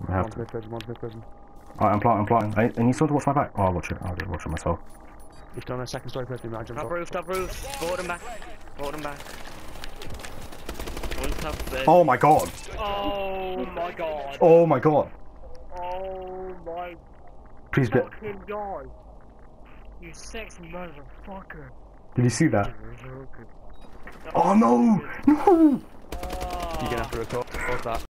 I have to. Alright, I'm plotting. I need someone to watch my back. Oh, I'll watch it. I'll watch it myself. He's done a second story person. Top roof, top roof. Forward and back. Forward and back. One top bed. Oh my god. Oh my god. Oh my god. Oh my Please be. fucking god. You sexy motherfucker. Did you see that? Oh no! No! You're gonna have to record that.